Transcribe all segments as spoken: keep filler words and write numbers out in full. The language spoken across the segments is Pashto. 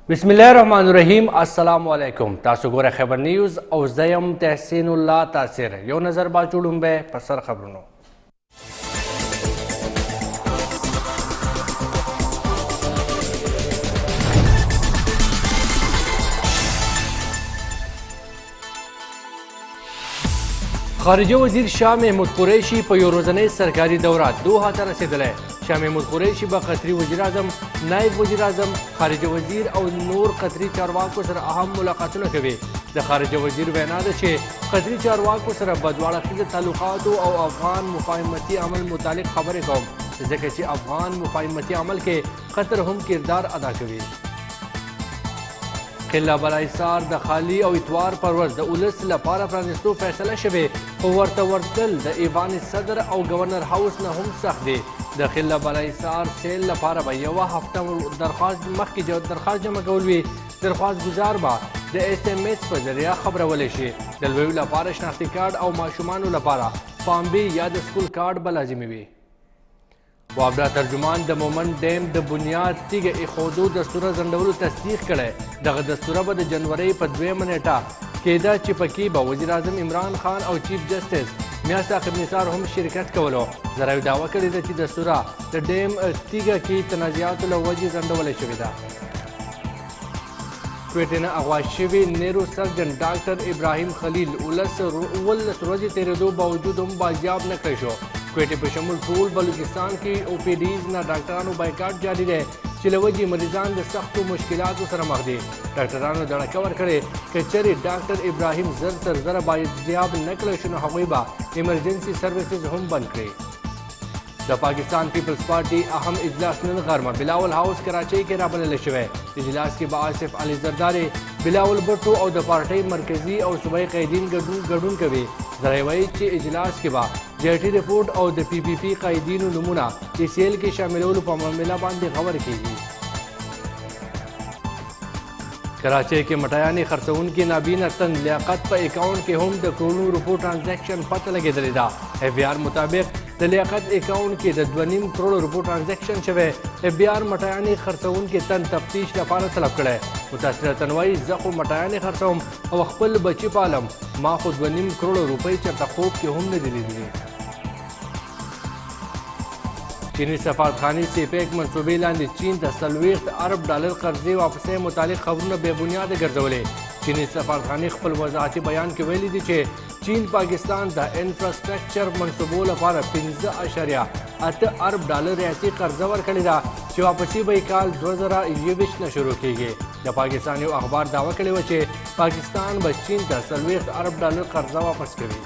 بسم الله الرحمن الرحیم. السلام علیکم. تاسو ګوره خبر نیوز او زه یم تحسین الله تاثیر. یو نظر با چوړم به په سر خبرونو. خارجه وزیر شاه محمود قریشي په یو ورځنۍ سرکاري دوره دوحه ته رسېدلی. شاه محمود قریشي به قطري وزیر اعظم، نایب وزیر اعظم، خارجه وزیر او نور قطري چارواکو سره اهم ملاقاتونه کوي. د خارجه وزیر وینا ده چې قطري چارواکو سره به دواړه اړخیزه تعلقاتو او افغان مفاهمتي عمل متعلق خبرې کوم، ځکه چې افغان مفاهمتي عمل کې قطر هم کردار ادا کوي. قلعه بلایسار د خالی او اتوار پر ورځ د ولس لپاره پرانیستو فیصله شوې، خو ورته ورتل د ایوان صدر او گورنر هاوس نه هم سخت دی. د قلعه بلایسار سیل لپاره به یوه هفته درخواست مخکې درخواست جمع کول وي. درخواست گزار به د ایس ایم ایس په ذریعه خبرولی شي. د لویو لپاره شناختي کارت او ماشومانو لپاره فامبي یا د سکول کارت به لازمي وي. وابدا ترجمان د مومن ډیم د بنیاد تیږه ایښودو دستوره ځنډولو تصدیق کړی. دغه دستوره به د جنورۍ په دویمه نیټه کېده چې پکې به وزیر اعظم عمران خان او چیف جسټس میاں ساقب نثار هم شرکت کولو. ذرایعو دعوه کړې ده چې دستوره د ډیم تیږه کې تنازعاتو له وجې ځنډولی شوې ده. کویټې نه اغوا شوي نیرو سرجن ډاکټر ابراهیم خلیل اوولس اوولس ورځې تېرېدو باوجود هم بازیاب نه کړی شو. کویټې په شمول ټول بلوچستان کې او پی ډیز نه ډاکټرانو بایکاټ جاري دی چې له وجې مریضان د سختو مشکلاتو سره مخ دي. ډاکټرانو دړکه ورکړې که چېرې ډاکټر ابراهیم زر تر زره بازیاب نه کړی شو نو هغوی به ایمرجنسي سروسز هم بند کړي. د پاکستان پیپلز پارټي اهم اجلاس نن غرمه بلاول هاوس کراچۍ کې رابللی شوی. اجلاس کې به آصف علي زرداري، بلاول بټو او د پارټۍ مرکزي او صوبایي قایدین ګډون کوي. ذرایع وایي چې اجلاس کې به جی ټي رپورټ او د پی پی پي قایدینو نومونه ای سی ایل کې شاملولو په معامله باندې غور کیږي. کراچۍ کې مټیانې خرڅوونکي نابینا تن لیاقت په اکاونټ کې هم د کروڑونو روپو ټرانزیکشن پته لګېدلې ده. اف بي آر مطابق د لیاقت اکاونټ کې د دوه نیم کروڑ روپو ټرانزیکشن شوی. اف بي آر مټیانې خرڅوونکي تن تفتیش لپاره طلب کړی. متاثره تن وایي زه خو مټیانې خرڅوم او خپل بچي پالم، ما خو دوه نیم کروڑ روپۍ چېرته خوب کې هم نه دي لیدلي. چینی سفارتخانې سیپیک منصوبې لاندې چین ته څلوېښت ارب ډالر قرضې واپسۍ متعلق خبرونه بې بنیاده ګرځولې. چینی سفارتخانې خپل وضاحتي بیان کې ویلي دي چې چین پاکستان ته انفراسټرکچر منصوبو لپاره پنځه اعشاریه اته ارب ډالر ریاستي قرضه ورکړې ده چې واپسي به یې کال دوه زره یوویشت نه شروع کیږي. د پاکستان یو اخبار دعوه کړې وه چې پاکستان به چین ته څلوېښت ارب ډالر قرضه واپس کوي.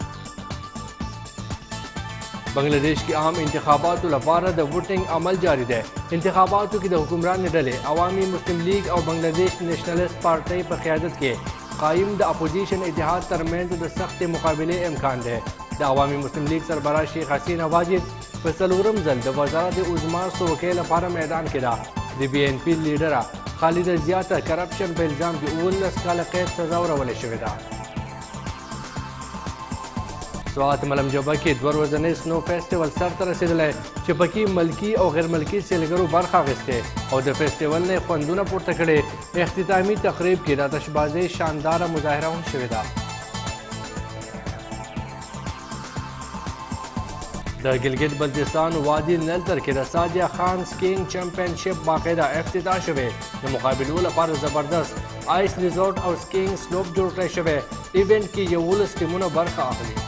بنگلادیش کې عام انتخاباتو لپاره د ووټینګ عمل جاری دی. انتخاباتو کې د حکمران ډلې عوامي مسلم لیگ او بنگلادیش نیشنلسټ پارټۍ په قیادت کې قایم د اپوزیشن اتحاد ترمنځ د سختې مقابلې امکان دی. د عوامي مسلم لیگ سربراہ شیخ حسینه واجد په څلورم ځل د وزارت عظما څوکۍ لپاره میدان کې ده. د بی ان پي لیډره خالده ضیا ته کرپشن په الزام کې اوولس کاله قید سزا ورولې شوې ده. سوات ملم جبه کې دوه ورځنی سنو فیسټیول سرته رسېدلی چې پکې ملکي او غیر ملکي سیلګرو برخه اخیستې او د فیسټیول نه خوندونه پورته کړي. اختتامي تقریب کې د آتشبازۍ شانداره مظاهره هم شوې ده. د ګلګت بلتستان وادي نلتر کې د سادیا خان سکینګ چمپینشپ باقاعده افتتاح شوی. د مقابلو لپاره زبردست آیس ریزورټ او سکینګ سلوپ جوړ کړی شوی. ایونټ کې یولس ټیمونه برخه اخلي.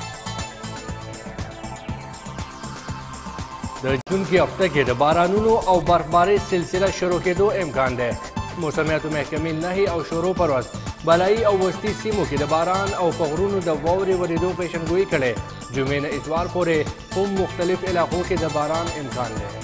د جون کې هفته کې د بارانونو او برفبارۍ سلسله شروع کېدو امکان دی. موسمیاتو محکمې نهي او شروع پر ورځ بالایي او وسطي سیمو کې د باران او په غرونو د واورې ورېدو پیشنګویي کړې. جمعې نه اتوار پورې هم مختلف علاقو کې د باران امکان دی.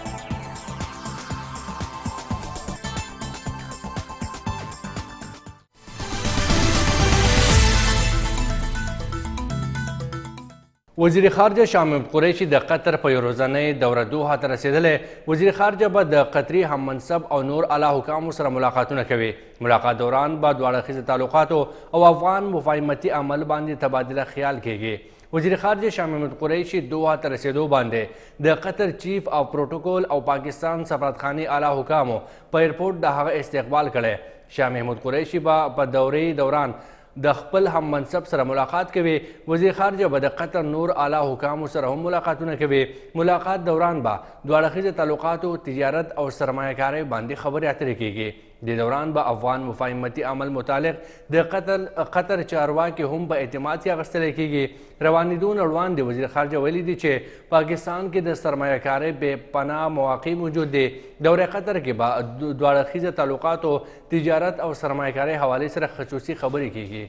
وزیر خارجه شاه محمود قریشي د قطر په یو ورځنۍ دوره دوحه ته رسېدلی. وزیر خارجه به د قطري هم منصب او نور اعلی حکامو سره ملاقاتونه کوي. ملاقات دوران به دواړه اړخیزه تعلقاتو او افغان مفاهمتي عمل باندې تبادله خیال کیږي. وزیر خارجه شاه محمود قریشي دوحه ته رسېدو باندې د قطر چیف او پروټوکول او پاکستان سفارتخانې اعلی حکامو په ایرپورټ د هغه استقبال کړی. شاه محمود قریشي به په دورې دوران د خپل هم منصب سره ملاقات کوي. وزیر خارجه به د قطر نور اعلی حکامو سره هم ملاقاتونه کوي. ملاقات دوران به دوه اړخیزه تعلقاتو، تجارت او سرمایه‌کارۍ باندې خبرې اترې کیږي. د دوران به افغان مفاهمتي عمل متعلق د قطر قطر چارواکي هم په اعتماد کې اخیستلی کیږي. روانېدو نه وړاندې وزیر خارجه ویلي دي چې پاکستان کې د سرمایه‌کارۍ بې پناه مواقع موجود دي. دورې قطر کې به دوه اړخیزه تعلقاتو، تجارت او سرمایه‌کارۍ حوالې سره خصوصي خبرې کیږي.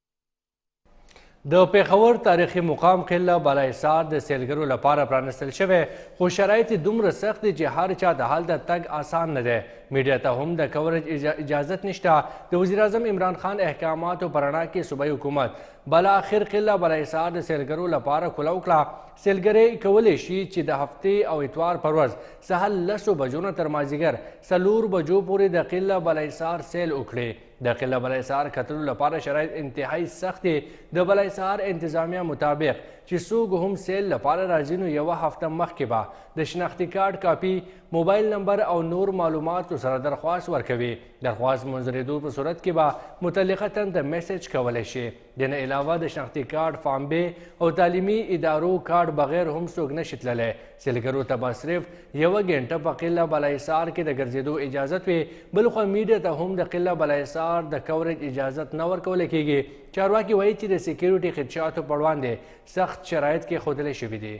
د پېښور تاریخي مقام قله بالاحصار د سیلګرو لپاره پرانستل شوی، خو شرایط دومره سخت دي چې هر چا د هلته تګ آسان نه دی. میډیا ته هم د کورج اجازت نشته. د وزیر اعظم عمران خان احکاماتو په رڼا کې صوبایي حکومت بالاخر قله بالاحصار د سیلګرو لپاره کلو کړه. سیلګرۍ کولی شي چې د هفتې او اتوار پر ورځ سهال لسو بجو نه تر مازدیګر څلور بجو پورې د قله بالاحصار سیل وکړي. د قله بالاحصار کتلو لپاره شرایط انتهایی سخت دي. د بالاحصار انتظامیه مطابق چې څوک هم سیل لپاره راځي نو یوه هفته مخکې به د شناختي کارت کاپي، موبایل نمبر او نور معلوماتو سره درخواست ورکوي. درخواست منظورېدو په صورت کې به متعلقه تن ته میسج کولی شي. د نه علاوه د شناختي کارت، فارم بې او تعلیمي ادارو کارت بغیر هم څوک نشي تللی. سیلګرو ته به صرف یوه ګنټه په قله بالاحصار کې د ګرځېدو اجازت وي. بلخوا میډیا ته هم د قله بالاحصار د کورج اجازت نه ورکولی کیږي. چارواکي وایي چې د سیکیورټي خدشاتو پر وړاندې سخت شرایط کې ښودلی شوي دي.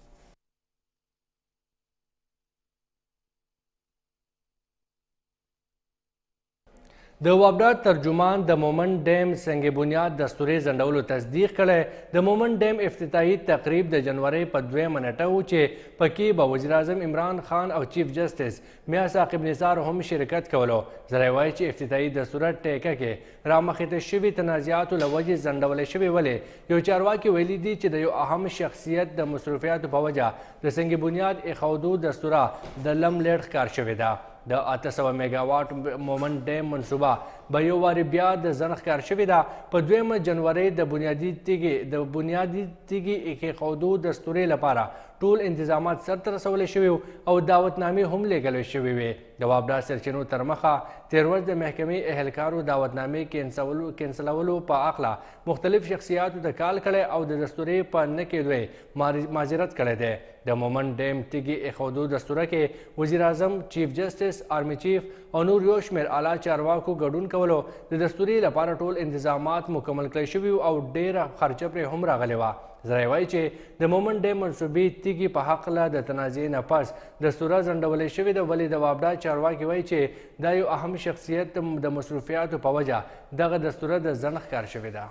د وابډا ترجمان د مومند ډیم سنگ بنیاد د اسطورې ځنډولو تصدیق کړی. د مومند ډیم افتتاحي تقریب د جنورۍ په دویمه نیټه و چې پکې به وزیر اعظم عمران خان او چیف جسټس میاں ثاقب نثار هم شرکت کولو. ذرایع وایي چې افتتاحي دستوره ټیکه کې رامخته شوي تنازعاتو له وجې ځنډولی شوې. ولې یو چارواکي ویلي دي چې د یو اهم شخصیت د مصروفیاتو په وجه د سنگ بنیاد ایښودو دستوره د لم لیډ ښکار شوې ده. د اته سوه میګاواټ مومند ډیم منصوبه به یو وارې بیا د ځنډ ښکار شوې ده. په دویمه جنورۍ د بنیادي تیږې د بنیادي تیږې ایښودو دستورې لپاره ټول انتظامات سرته رسولی شوي او دعوتنامې هم لیږلی شوې وې. د وابډا سرچینو تر مخه تېر ورځ د محکمې اهلکارو دعوتنامې کینسلولو په هکله مختلف شخصیاتو ته کال کړی او د دستورې په نه کېدو معذرت کړی دی. د مومند ډیم تیږې ایښودو دستوره کې وزیر اعظم، چیف جسټس، آرمي چیف او نور یو شمېر اعلی چارواکو ګډون کولو. د دستورې لپاره ټول انتظامات مکمل کړی شوي او ډېره خرچه پرې هم راغلې وه. ذرایع وایي چې د مومند ډیم منصوبې تیږې په هکله د تنازعې نه پس دستوره ځنډولی شوې ده. ولې د وابډا چارواکي وایي چې دا یو اهم شخصیت د مصروفیاتو په وجه دغه دستوره د ځنډ ښکار شوې ده.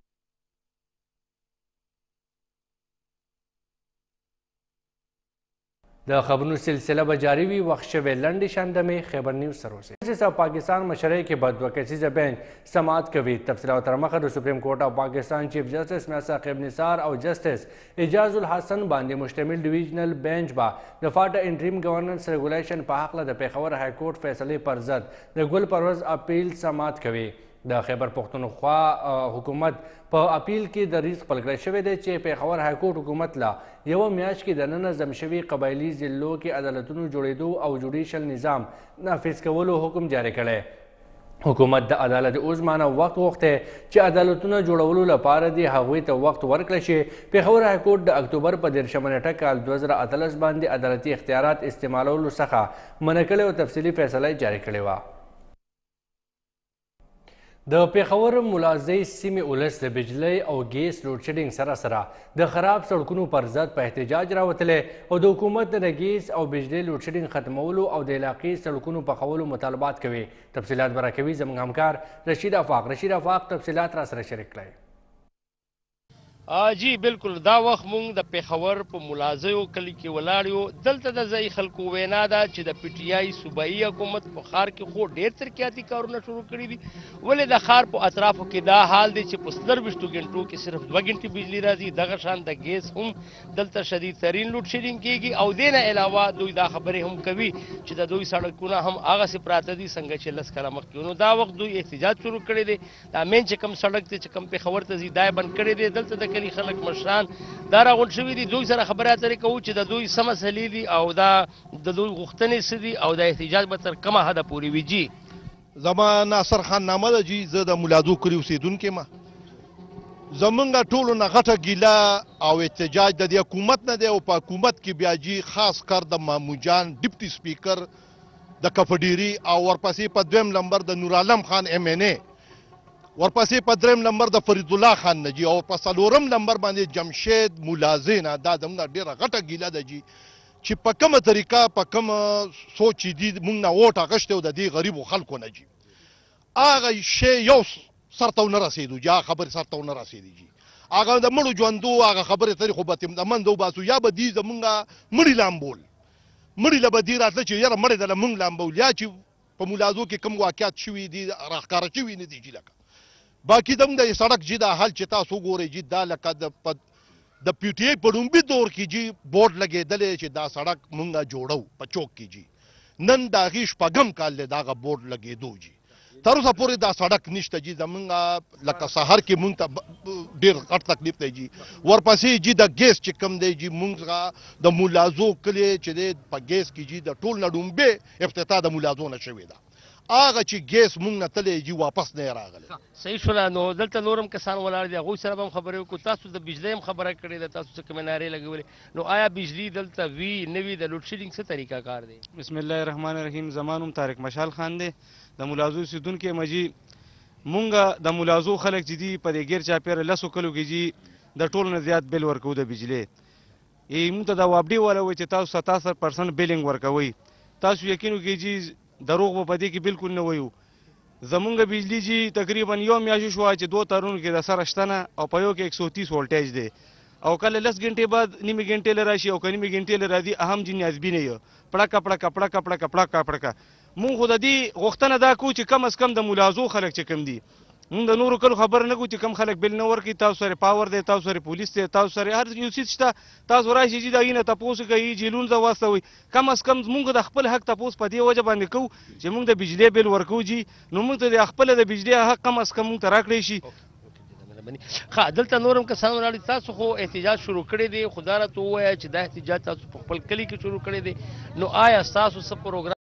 د خبرونو سلسله به جاري وي. وخت شوی لنډې شاندمې خیبر نیوز سره اوسئ. او پاکستان مشرۍ کې به دوه کسیزه بینچ سماعت کوي. تفصیلات تر مخه د سپریم کورټ او پاکستان چیف جسټس میاں ثاقب نثار او جسټس اعجاز الحسن باندې مشتمل ډیویژنل بینچ به د فاټا انټریم ګورننس ریګولیشن په هکله د پېښور های کورټ فیصلې پر ضد د ګل پروز اپیل سماعت کوي. د خیبر پښتونخوا حکومت په اپیل کې دریځ خپل کړی شوی دی چې پېښور های کورټ حکومت له یوه میاشت کې د نه نظم شوي قبایلي ضلعو کې عدالتونو جوړېدو او جوډیشل نظام نافذ کولو حکم جاری کړی. حکومت د عدالت عظما نه وخت غوښتی چې عدالتونه جوړولو لپاره دې هغوی ته وخت ورکړی شي. پېښور های کورټ د اکتوبر په دېرشمه نیټه کال دوه زره اتلس باندې عدالتي اختیارات استعمالولو څخه منع کړی او تفصیلي فیصله جاری کړې وه. د پېښور ملازۍ سیمې ولس د بجلۍ او ګیس لوډ شیډینګ سره سره د خراب سړکونو پر ضد په احتجاج راوتلی او د حکومت د ګیس او بجلۍ لوډ شیډینګ ختمولو او د علاقې سړکونو پخولو مطالبات کوي. تفصیلات به راکوي زموږ همکار رشید افاق. رشید افاق تفصیلات را سره شریک کړئ. جی بالکل دا وخت مونږ د پېښور په ملازیو کلي کې ولاړ یو. دلته د ځایي خلکو وینا ده چې د پی ټي آی صوبایي حکومت په ښار کې خو ډېر ترقیاتي کارونه شروع کړي دي. ولې د ښار په اطرافو کې دا حال دی چې په څلرویشتو ګنټو کې صرف دوه ګنټې بجلي راځي. دغه شان د ګیس هم دلته شدید ترین لوډ شیډینګ کېږي او دې نه علاوه دوی دا خبرې هم کوي چې د دوی سړکونه هم هغسې پراته دي څنګه چې لس کاله مخکې. نو دا وخت دوی احتجاج شروع کړی دی. دا مین چې کوم سړک دی چې کوم پېښور ته ځي دا یې بند کړی دی. دلته د کلي خلک مشران دا راغونډ شوي دي. دوی سره خبرې اترې کوو چې د دوی څه مسلې دي او دا د دوی غوښتنې څه دي او د احتجاج به تر کومه حده پورې وي. جي زما ناصر خان نامه ده جي، زه د مولادو کلي اوسېدونکی ما. زمونږ ټولو نه غټه ګیله او احتجاج د دې حکومت نه دی او په حکومت کې بیا جي خاص کر د مامو جان ډپټي سپیکر د کفډيري او ورپسې په دویم نمبر د نور عالم خان ایم ان اے، ورپسې په دریم نمبر د فرید الله خان نه جي او په څلورم نمبر باندې جمشید ملازی نه. دا زموږ ډېره غټه ګیله ده جي چې په کومه طریقه په کومه سوچ دي موږ نه ووټ اخیستی او د دې غریبو خلکو نه جي هغه شی یو سر ته ونه رسېدو جي، هغه خبرې سر ته ونه رسېدې جي. هغه د مړو ژوندو هغه خبرې ترې خو به د منځه وباسو یا به دي زمونږ مړي لامبول، مړي له به دي راتله چې یاره مړی دله مونږ لامبول، یا چې په ملازو کې کوم واقعات شوي دي راښکاره شوي نه دي جي. لکه باقي زموږ د سړک جي دا حال چې تاسو وګورئ جي دا لکه د پی ټي آی په لومبي دور کې جي بورډ لګېدلی چې دا سړک مونږ جوړو په چوک کې جي. نن د هغې شپږم کال دی دغه بورډ لګېدو جي. تر اوسه پورې دا سړک نشته جي. زمونږ لکه سهار کې مونږ ته ډېر غټ تکلیف دی جي. ورپسې جي د ګیس چې کوم دی جي مونږ د مولازو کلي چې دی په ګیس کې جي د ټول نه ډومبې افتتاح د مولازو نه شوې ده. هغه چې ګیس مونږ نه تللی جي واپس نه یې راغلی. صحیح شوله. نو دلته نور هم کسان ولاړ دي، هغوی سره به هم خبرې وکړو. تاسو د بجلۍ هم خبره کړې ده، تاسو څه کومې نارې لګولې، نو آیا بجلي دلته وي نه وي؟ د لوډ شیډینګ څه طریقه کار دی؟ بسم الله الرحمن الرحیم. زما نوم طارق مشال خان دی، د ملازو اوسېدونکی یم جي. مونږ د ملازو خلک چې دي په دې ګیر چاپېره لسو کلو کې جي د ټولو نه زیات بل ورکوو د بجلۍ. مونږ ته دا وابډي والا وایي چې تاسو ستاسو پرسنټ بیلینګ ورکوئ. تاسو یقین وکړئ جي دروغ به په دې کې بالکل نه وایو. زمونږ بجلی جي تقریبا یو میاشت شوه چې دوه تارونو کې د سره شته نه او په یو کې ایک سو تیس وولټیج دی او کله لس ګنټې بعد نیمې ګنټې له راشي او که نیمې ګنټې له راځي اهم جي نیازبي نه یو پړکه پړکه پړکه پړکه پړکه پړکه. مونږ خو د دې غوښتنه دا کوو چې کم از کم د ملازو خلک چې کم دي مونږ د نورو کلو خبر نه کوو چې کم خلک بل نه ورکوي. تاسو سره پاور دی، تاسو سره پولیس دی، تاسو سره هر یو څیز شته. تاسو راشئ چې د هغې نه تپوس کوي، جیلونو ته واستوئ. کم از کم مونږ د خپل حق تپوس په دې وجه باندې کوو چې مونږ د بجلۍ بل ورکوو جي. نو مونږ ته د خپله د بجلۍ حق کم از کم مونږ ته راکړی شي. ښه، دلته نور هم کسان ولاړ دي. تاسو خو احتجاج شروع کړی دی، خو دا راته ووایه چې دا احتجاج تاسو په خپل کلي کې شروع کړی دی، نو آیا ستاسو څه پروګرام